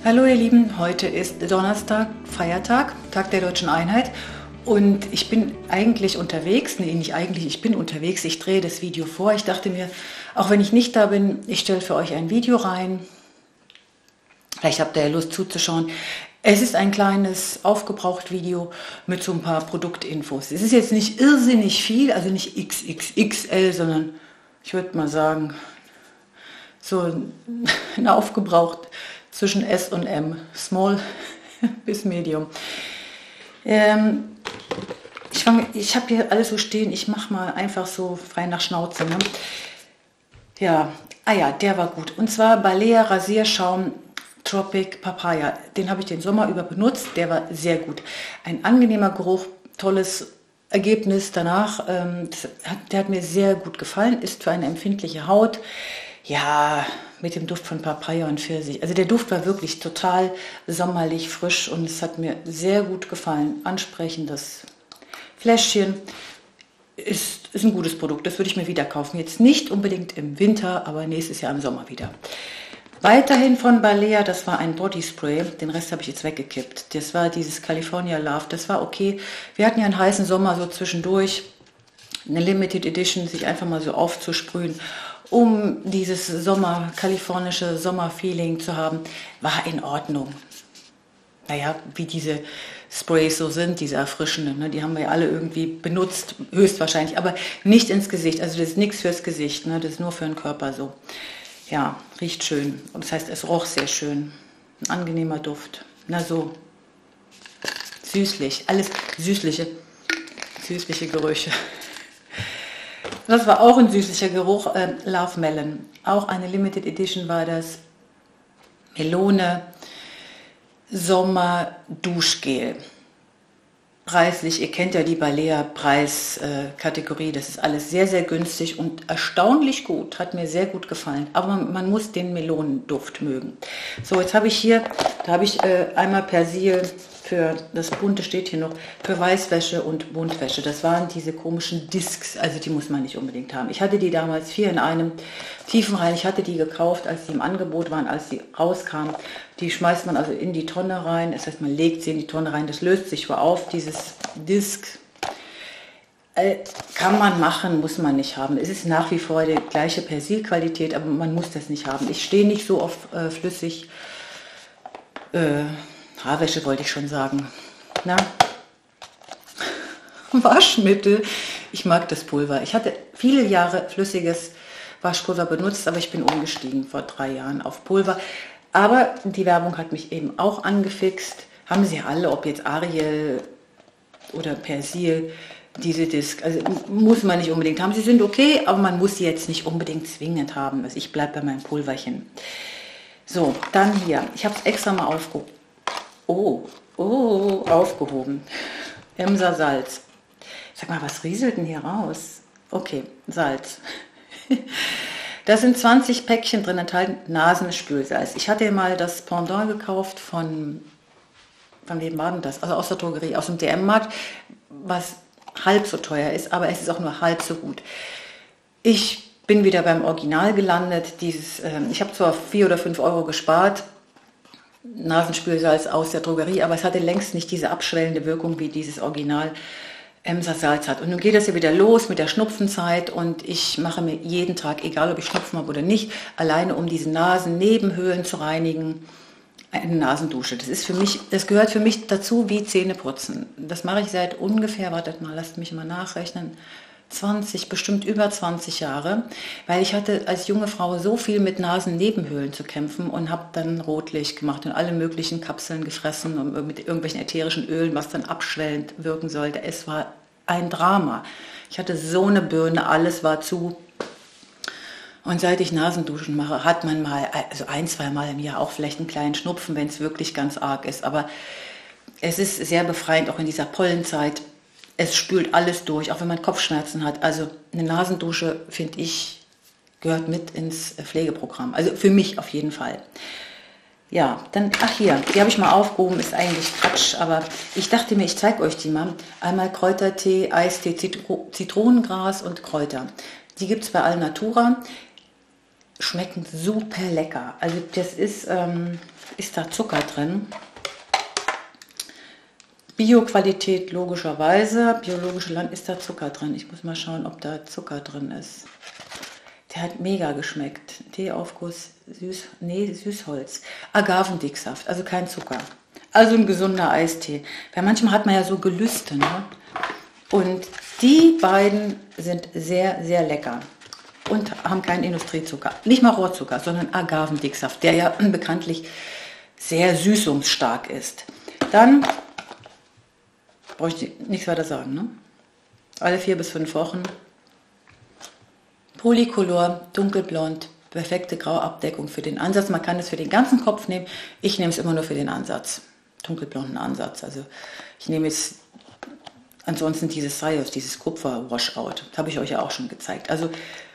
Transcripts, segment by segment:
Hallo ihr Lieben, heute ist Donnerstag, Feiertag, Tag der Deutschen Einheit und ich bin eigentlich unterwegs, nee nicht eigentlich, ich bin unterwegs, ich drehe das Video vor. Ich dachte mir, auch wenn ich nicht da bin, ich stelle für euch ein Video rein, vielleicht habt ihr ja Lust zuzuschauen. Es ist ein kleines Aufgebraucht-Video mit so ein paar Produktinfos. Es ist jetzt nicht irrsinnig viel, also nicht XXXL, sondern ich würde mal sagen, so ein Aufgebraucht zwischen S und M, Small bis Medium. Ich habe hier alles so stehen, ich mache mal einfach so frei nach Schnauze. Ne? Ja, der war gut. Und zwar Balea Rasierschaum Tropic Papaya. Den habe ich den Sommer über benutzt, der war sehr gut. Ein angenehmer Geruch, tolles Ergebnis danach. Der hat mir sehr gut gefallen, ist für eine empfindliche Haut. Ja, mit dem Duft von Papaya und Pfirsich. Also der Duft war wirklich total sommerlich, frisch und es hat mir sehr gut gefallen. Ansprechendes Fläschchen ist ein gutes Produkt, das würde ich mir wieder kaufen. Jetzt nicht unbedingt im Winter, aber nächstes Jahr im Sommer wieder. Weiterhin von Balea, das war ein Bodyspray, den Rest habe ich jetzt weggekippt. Das war dieses California Love, das war okay. Wir hatten ja einen heißen Sommer so zwischendurch, eine Limited Edition, sich einfach mal so aufzusprühen, um dieses kalifornische Sommerfeeling zu haben, war in Ordnung. Naja, wie diese Sprays so sind, diese erfrischenden, ne? Die haben wir ja alle irgendwie benutzt, höchstwahrscheinlich, aber nicht ins Gesicht. Also das ist nichts fürs Gesicht, ne? Das ist nur für den Körper so. Ja, riecht schön. Und das heißt, es roch sehr schön. Ein angenehmer Duft. Na so, süßlich, alles süßliche Gerüche. Das war auch ein süßlicher Geruch, Love Melon. Auch eine Limited Edition war das. Melone Sommer Duschgel. Preislich, ihr kennt ja die Balea Preiskategorie, das ist alles sehr, sehr günstig und erstaunlich gut, hat mir sehr gut gefallen. Aber man muss den Melonenduft mögen. So, jetzt habe ich hier, einmal Persil für, das Bunte steht hier noch, für Weißwäsche und Buntwäsche. Das waren diese komischen Discs, also die muss man nicht unbedingt haben. Ich hatte die damals 4 in einem tiefenrein, ich hatte die gekauft, als die im Angebot waren, als sie rauskamen. Die schmeißt man also in die Tonne rein, das heißt man legt sie in die Tonne rein, das löst sich wohl auf, dieses Disc. Kann man machen, muss man nicht haben. Es ist nach wie vor die gleiche Persilqualität, aber man muss das nicht haben. Ich stehe nicht so auf flüssig Haarwäsche, wollte ich schon sagen. Na? Waschmittel. Ich mag das Pulver. Ich hatte viele Jahre flüssiges Waschpulver benutzt, aber ich bin umgestiegen vor 3 Jahren auf Pulver. Aber die Werbung hat mich eben auch angefixt. Haben sie alle, ob jetzt Ariel oder Persil, diese Disc. Also muss man nicht unbedingt haben. Sie sind okay, aber man muss sie jetzt nicht unbedingt zwingend haben. Also ich bleibe bei meinem Pulverchen. So, dann hier. Ich habe es extra mal aufgehoben. Aufgehoben. Emser Salz. Sag mal, was rieselt denn hier raus? Okay, Salz. Da sind 20 Päckchen drin enthalten, Nasenspülsalz. Ich hatte mal das Pendant gekauft von wem war denn das? Also aus der Drogerie, aus dem DM-Markt, was halb so teuer ist, aber es ist auch nur halb so gut. Ich bin wieder beim Original gelandet. Ich habe zwar 4 oder 5 Euro gespart, Nasenspülsalz aus der Drogerie, aber es hatte längst nicht diese abschwellende Wirkung, wie dieses Original Emser Salz hat. Und nun geht das ja wieder los mit der Schnupfenzeit und ich mache mir jeden Tag, egal ob ich Schnupfen habe oder nicht, alleine um diese Nasennebenhöhlen zu reinigen, eine Nasendusche. Das gehört für mich dazu wie Zähneputzen. Das mache ich seit ungefähr, wartet mal, lasst mich mal nachrechnen, bestimmt über 20 Jahre, weil ich hatte als junge Frau so viel mit Nasennebenhöhlen zu kämpfen und habe dann Rotlicht gemacht und alle möglichen Kapseln gefressen und mit irgendwelchen ätherischen Ölen, was dann abschwellend wirken sollte. Es war ein Drama. Ich hatte so eine Birne, alles war zu. Und seit ich Nasenduschen mache, hat man mal, also 1-2 Mal im Jahr auch vielleicht einen kleinen Schnupfen, wenn es wirklich ganz arg ist. Aber es ist sehr befreiend, auch in dieser Pollenzeit. Es spült alles durch, auch wenn man Kopfschmerzen hat. Also eine Nasendusche, finde ich, gehört mit ins Pflegeprogramm. Also für mich auf jeden Fall. Ja, dann, hier, die habe ich mal aufgehoben, ist eigentlich Quatsch, aber ich dachte mir, ich zeige euch die mal. Einmal Kräutertee, Eistee, Zitronengras und Kräuter. Die gibt es bei Alnatura. schmecken super lecker. Also das ist da Zucker drin. Bio-Qualität logischerweise, biologische Land ist da Zucker drin. Ich muss mal schauen, ob da Zucker drin ist. Der hat mega geschmeckt. Teeaufguss, Süßholz, Agavendicksaft, also kein Zucker. Also ein gesunder Eistee. Weil manchmal hat man ja so Gelüste, ne? Und die beiden sind sehr, sehr lecker und haben keinen Industriezucker. Nicht mal Rohrzucker, sondern Agavendicksaft, der ja bekanntlich sehr süßungsstark ist. Dann brauche ich nichts weiter sagen, ne? Alle 4 bis 5 Wochen. Polycolor, dunkelblond, perfekte Grauabdeckung für den Ansatz. Man kann es für den ganzen Kopf nehmen. Ich nehme es immer nur für den Ansatz. Dunkelblonden Ansatz. Also ich nehme jetzt ansonsten dieses Sayos, dieses Kupfer-Washout. Das habe ich euch ja auch schon gezeigt. Also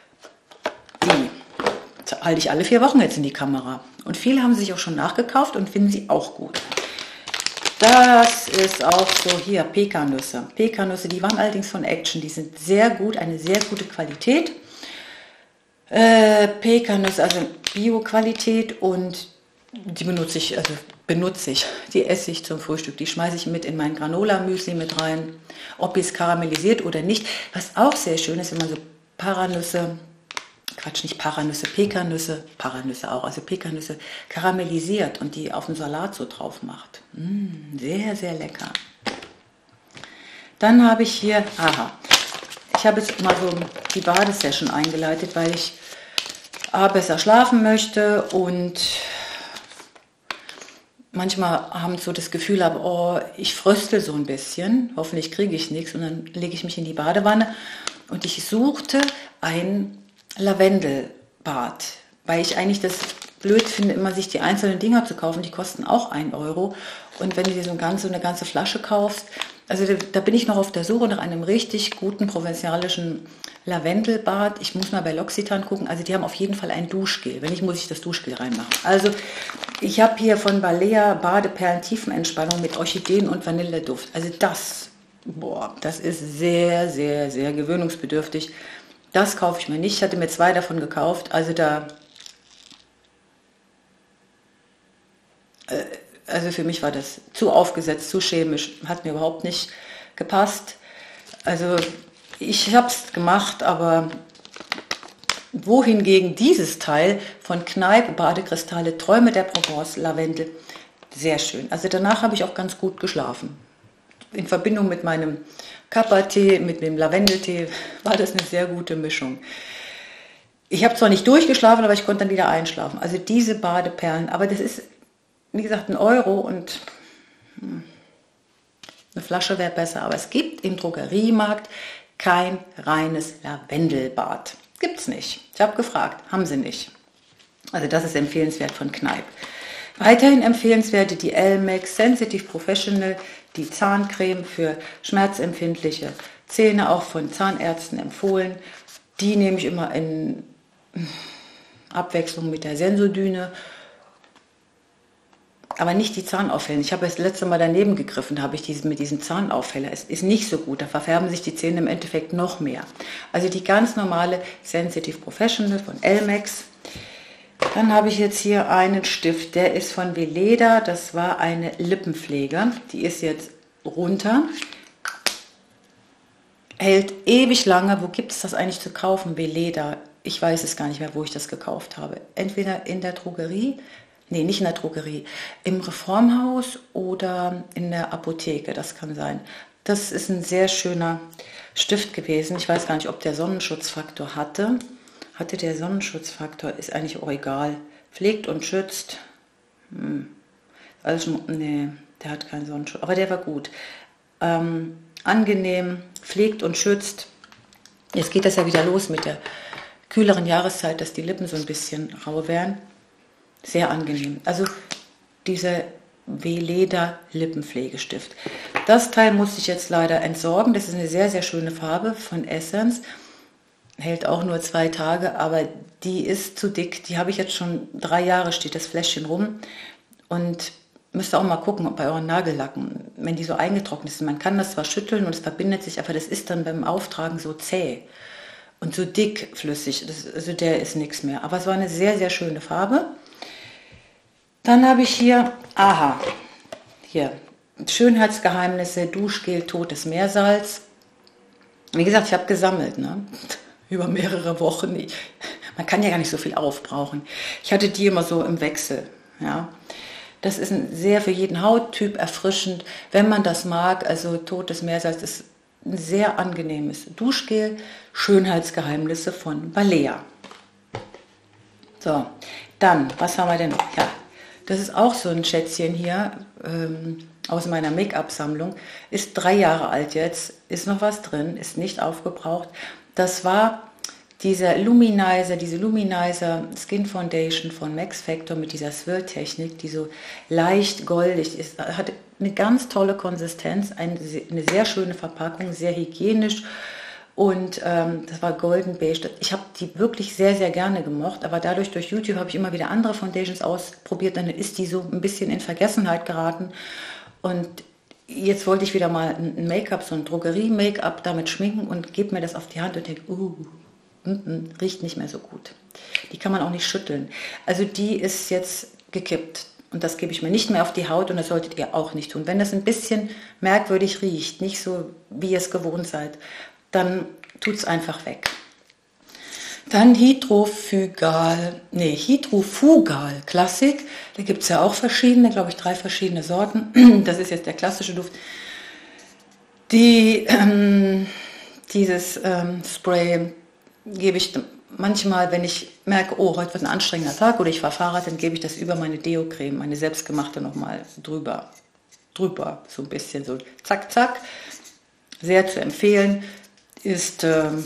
die halte ich alle 4 Wochen jetzt in die Kamera. Und viele haben sich auch schon nachgekauft und finden sie auch gut. Das ist auch so hier, Pekannüsse. Pekannüsse, die waren allerdings von Action. Die sind sehr gut, eine sehr gute Qualität. Pekannüsse, also Bio-Qualität, und die benutze ich, die esse ich zum Frühstück. Die schmeiße ich mit in mein Granola-Müsli mit rein, ob es karamellisiert oder nicht. Was auch sehr schön ist, wenn man so Pekannüsse auch, also Pekannüsse karamellisiert und die auf den Salat so drauf macht. Sehr, sehr lecker. Dann habe ich hier, ich habe jetzt mal so die Badesession eingeleitet, weil ich besser schlafen möchte und manchmal haben so das Gefühl habe, oh, ich fröstel so ein bisschen, hoffentlich kriege ich nichts, und dann lege ich mich in die Badewanne und ich suchte ein Lavendelbad, weil ich eigentlich das blöd finde, immer sich die einzelnen Dinger zu kaufen, die kosten auch 1 Euro, und wenn du dir so eine ganze Flasche kaufst, also da bin ich noch auf der Suche nach einem richtig guten provinzialischen Lavendelbad. Ich muss mal bei L'Occitane gucken, also die haben auf jeden Fall ein Duschgel, wenn nicht, muss ich das Duschgel reinmachen. Also ich habe hier von Balea Badeperlen Tiefenentspannung mit Orchideen und Vanilleduft, also das ist sehr, sehr, sehr gewöhnungsbedürftig. Das kaufe ich mir nicht. Ich hatte mir 2 davon gekauft. Also für mich war das zu aufgesetzt, zu chemisch. Hat mir überhaupt nicht gepasst. Also ich habe es gemacht, aber wohingegen dieses Teil von Kneipp Badekristalle Träume der Provence Lavendel, sehr schön. Also danach habe ich auch ganz gut geschlafen. In Verbindung mit meinem Kappa-Tee, mit dem Lavendeltee, war das eine sehr gute Mischung. Ich habe zwar nicht durchgeschlafen, aber ich konnte dann wieder einschlafen. Also diese Badeperlen, aber das ist, wie gesagt, 1 Euro und eine Flasche wäre besser. Aber es gibt im Drogeriemarkt kein reines Lavendelbad. Gibt's nicht. Ich habe gefragt, haben sie nicht. Also das ist empfehlenswert von Kneipp. Weiterhin empfehlenswerte die Elmex Sensitive Professional, die Zahncreme für schmerzempfindliche Zähne, auch von Zahnärzten empfohlen. Die nehme ich immer in Abwechslung mit der Sensodyne, aber nicht die Zahnaufheller. Ich habe das letzte Mal daneben gegriffen, da habe ich mit diesem Zahnaufheller. Es ist nicht so gut, da verfärben sich die Zähne im Endeffekt noch mehr. Also die ganz normale Sensitive Professional von Elmex. Dann habe ich jetzt hier einen Stift, der ist von Weleda, das war eine Lippenpflege, die ist jetzt runter, hält ewig lange. Wo gibt es das eigentlich zu kaufen, Weleda? Ich weiß es gar nicht mehr, wo ich das gekauft habe. Entweder in der Drogerie, nee, nicht in der Drogerie, im Reformhaus oder in der Apotheke, das kann sein. Das ist ein sehr schöner Stift gewesen, ich weiß gar nicht, ob der Sonnenschutzfaktor hatte. Hatte der Sonnenschutzfaktor, ist eigentlich auch egal. Pflegt und schützt. Also, nee, der hat keinen Sonnenschutz. Aber der war gut. Angenehm, pflegt und schützt. Jetzt geht das ja wieder los mit der kühleren Jahreszeit, dass die Lippen so ein bisschen rau werden. Sehr angenehm. Also diese Weleda Lippenpflegestift. Das Teil musste ich jetzt leider entsorgen. Das ist eine sehr, sehr schöne Farbe von Essence. Hält auch nur 2 Tage, aber die ist zu dick. Die habe ich jetzt schon 3 Jahre, steht das Fläschchen rum. Und müsst ihr auch mal gucken, ob bei euren Nagellacken, wenn die so eingetrocknet sind. Man kann das zwar schütteln und es verbindet sich, aber das ist dann beim Auftragen so zäh. und so dickflüssig. Also der ist nichts mehr. Aber es war eine sehr, sehr schöne Farbe. Dann habe ich hier, hier, Schönheitsgeheimnisse, Duschgel, totes Meersalz. Wie gesagt, ich habe gesammelt, ne? Über mehrere Wochen. Man kann ja gar nicht so viel aufbrauchen. Ich hatte die immer so im Wechsel, ja. Das ist sehr für jeden Hauttyp erfrischend, wenn man das mag. Also totes Meersalz ist ein sehr angenehmes Duschgel. Schönheitsgeheimnisse von Balea. So, dann, was haben wir denn noch? Ja, das ist auch so ein Schätzchen hier aus meiner Make-up-Sammlung. Ist 3 Jahre alt jetzt, ist noch was drin, ist nicht aufgebraucht. Das war diese Luminizer Skin Foundation von Max Factor mit dieser Swirl-Technik, die so leicht goldig ist, hat eine ganz tolle Konsistenz, eine sehr schöne Verpackung, sehr hygienisch und das war golden beige. Ich habe die wirklich sehr, sehr gerne gemocht, aber dadurch durch YouTube habe ich immer wieder andere Foundations ausprobiert, dann ist die so ein bisschen in Vergessenheit geraten und jetzt wollte ich wieder mal ein Make-up, so ein Drogerie-Make-up damit schminken und gebe mir das auf die Hand und denke, riecht nicht mehr so gut. Die kann man auch nicht schütteln. Also die ist jetzt gekippt und das gebe ich mir nicht mehr auf die Haut und das solltet ihr auch nicht tun. Wenn das ein bisschen merkwürdig riecht, nicht so wie ihr es gewohnt seid, dann tut es einfach weg. Dann Hydrofugal Classic. Da gibt es ja auch verschiedene, glaube ich 3 verschiedene Sorten. Das ist jetzt der klassische Duft. Dieses Spray gebe ich manchmal, wenn ich merke, oh, heute wird ein anstrengender Tag oder ich fahre Fahrrad, dann gebe ich das über meine Deo-Creme, meine selbstgemachte nochmal drüber, so ein bisschen so zack, zack. Sehr zu empfehlen, ist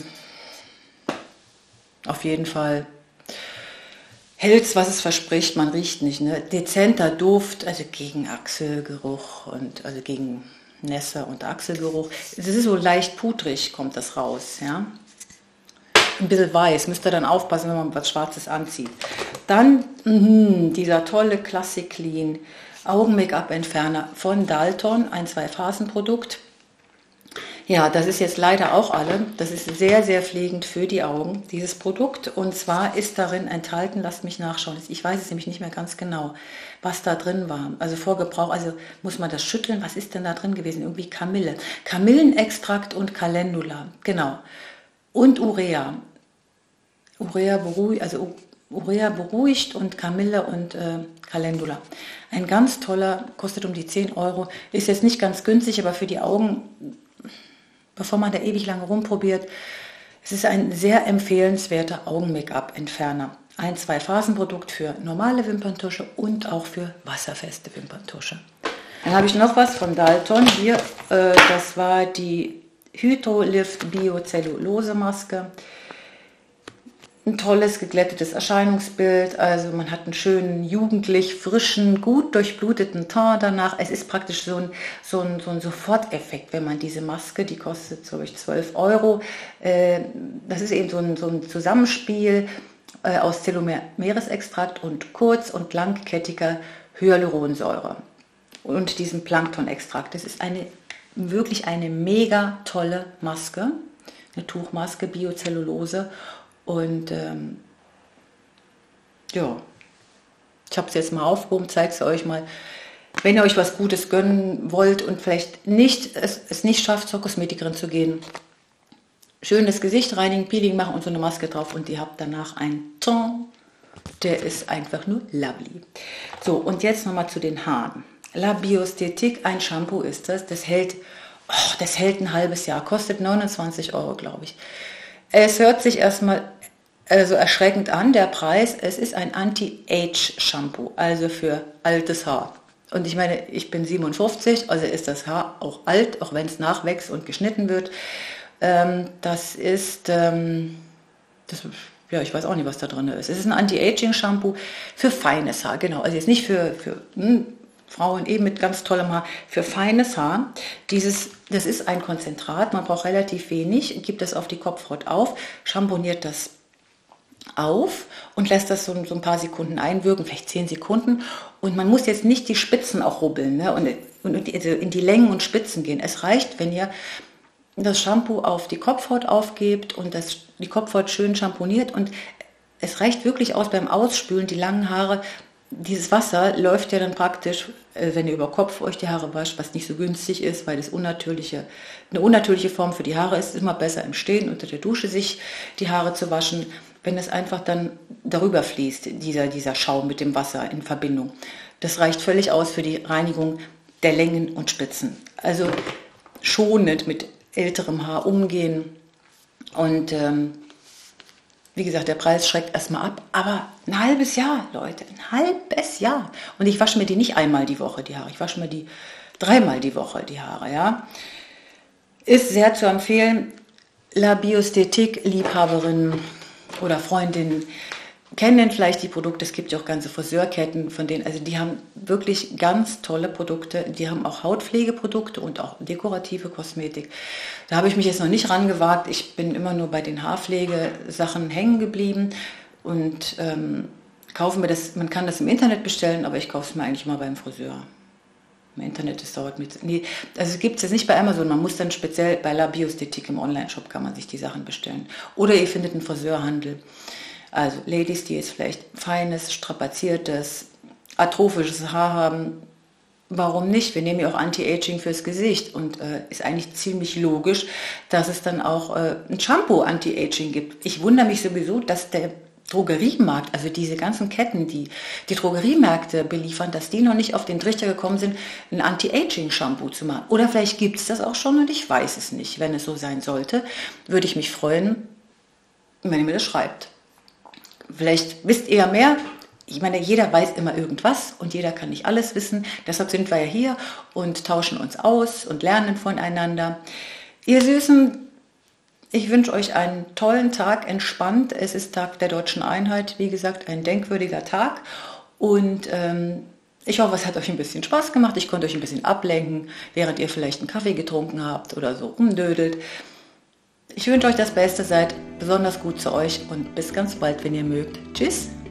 auf jeden Fall, hält's, was es verspricht, man riecht nicht, ne? Dezenter Duft, also gegen Achselgeruch und also gegen Nässe und Achselgeruch. Es ist so leicht pudrig, kommt das raus, ja. Ein bisschen weiß, müsst ihr dann aufpassen, wenn man was Schwarzes anzieht. Dann dieser tolle Classic Clean Augen-Make-up-Entferner von Dalton, ein 2-Phasen-Produkt. Ja, das ist jetzt leider auch alle. Das ist sehr, sehr pflegend für die Augen, dieses Produkt. Und zwar ist darin enthalten, lasst mich nachschauen, ich weiß es nämlich nicht mehr ganz genau, was da drin war. Also vor Gebrauch, also muss man das schütteln, was ist denn da drin gewesen? Irgendwie Kamille. Kamillenextrakt und Calendula, genau. Und Urea. Urea beruhigt und Kamille und Calendula. Ein ganz toller, kostet um die 10 Euro. Ist jetzt nicht ganz günstig, aber für die Augen, bevor man da ewig lange rumprobiert, es ist ein sehr empfehlenswerter Augen-Make-up-Entferner. Ein 2-Phasen-Produkt für normale Wimperntusche und auch für wasserfeste Wimperntusche. Dann habe ich noch was von Dalton hier. Das war die Hydrolift Biocellulose Maske. Ein tolles, geglättetes Erscheinungsbild, also man hat einen schönen, jugendlich, frischen, gut durchbluteten Teint danach. Es ist praktisch so ein Soforteffekt, wenn man diese Maske, die kostet, glaube ich, 12 Euro. Das ist eben so ein Zusammenspiel aus Telomeresextrakt und kurz- und langkettiger Hyaluronsäure und diesem Planktonextrakt. Das ist wirklich eine mega tolle Maske, eine Tuchmaske, Biocellulose. Und ja, ich habe es jetzt mal aufgehoben, zeige es euch mal. Wenn ihr euch was Gutes gönnen wollt und vielleicht es nicht schafft, zur Kosmetikerin zu gehen, schönes Gesicht reinigen, Peeling machen und so eine Maske drauf und ihr habt danach einen Ton, der ist einfach nur lovely. So, und jetzt nochmal zu den Haaren. La Biosthetik, ein Shampoo ist das. Das hält ein halbes Jahr, kostet 29 Euro, glaube ich. Es hört sich erstmal so erschreckend an, der Preis. Es ist ein Anti-Age-Shampoo, also für altes Haar. Und ich meine, ich bin 57, also ist das Haar auch alt, auch wenn es nachwächst und geschnitten wird. Ich weiß auch nicht, was da drin ist. Es ist ein Anti-Aging-Shampoo für feines Haar, genau. Also jetzt nicht für Frauen eben mit ganz tollem Haar, für feines Haar. Das ist ein Konzentrat, man braucht relativ wenig, gibt das auf die Kopfhaut auf, schamponiert das auf und lässt das so ein paar Sekunden einwirken, vielleicht 10 Sekunden. Und man muss jetzt nicht die Spitzen auch rubbeln, ne? und in die Längen und Spitzen gehen. Es reicht, wenn ihr das Shampoo auf die Kopfhaut aufgebt und die Kopfhaut schön schamponiert. Und es reicht wirklich aus beim Ausspülen, die langen Haare. Dieses Wasser läuft ja dann praktisch, wenn ihr über Kopf euch die Haare wascht, was nicht so günstig ist, weil es eine unnatürliche Form für die Haare ist. Es ist immer besser im Stehen unter der Dusche sich die Haare zu waschen, wenn es einfach dann darüber fließt, dieser Schaum mit dem Wasser in Verbindung. Das reicht völlig aus für die Reinigung der Längen und Spitzen. Also schonend mit älterem Haar umgehen. Und wie gesagt, der Preis schreckt erstmal ab, aber ein halbes Jahr, Leute, ein halbes Jahr. Und ich wasche mir die nicht einmal die Woche, die Haare. Ich wasche mir die 3-mal die Woche, die Haare, ja. Ist sehr zu empfehlen. La Biosthetik-Liebhaberinnen oder Freundinnen kennen vielleicht die Produkte. Es gibt ja auch ganze Friseurketten von denen, also die haben wirklich ganz tolle Produkte. Die haben auch Hautpflegeprodukte und auch dekorative Kosmetik. Da habe ich mich jetzt noch nicht rangewagt. Ich bin immer nur bei den Haarpflegesachen hängen geblieben und kaufe mir das. Man kann das im Internet bestellen, aber ich kaufe es mir eigentlich immer beim Friseur. Im Internet, das dauert mit. Nee, also es gibt es jetzt nicht bei Amazon. Man muss dann speziell bei La Biosthetik im Online-Shop kann man sich die Sachen bestellen. Oder ihr findet einen Friseurhandel. Also Ladies, die jetzt vielleicht feines, strapaziertes, atrophisches Haar haben, warum nicht? Wir nehmen ja auch Anti-Aging fürs Gesicht und ist eigentlich ziemlich logisch, dass es dann auch ein Shampoo Anti-Aging gibt. Ich wundere mich sowieso, dass der Drogeriemarkt, also diese ganzen Ketten, die Drogeriemärkte beliefern, dass die noch nicht auf den Trichter gekommen sind, ein Anti-Aging-Shampoo zu machen. Oder vielleicht gibt es das auch schon und ich weiß es nicht. Wenn es so sein sollte, würde ich mich freuen, wenn ihr mir das schreibt. Vielleicht wisst ihr ja mehr. Ich meine, jeder weiß immer irgendwas und jeder kann nicht alles wissen. Deshalb sind wir ja hier und tauschen uns aus und lernen voneinander. Ihr Süßen, ich wünsche euch einen tollen Tag, entspannt. Es ist Tag der Deutschen Einheit, wie gesagt, ein denkwürdiger Tag. Und ich hoffe, es hat euch ein bisschen Spaß gemacht. Ich konnte euch ein bisschen ablenken, während ihr vielleicht einen Kaffee getrunken habt oder so rumdödelt. Ich wünsche euch das Beste, seid besonders gut zu euch und bis ganz bald, wenn ihr mögt. Tschüss!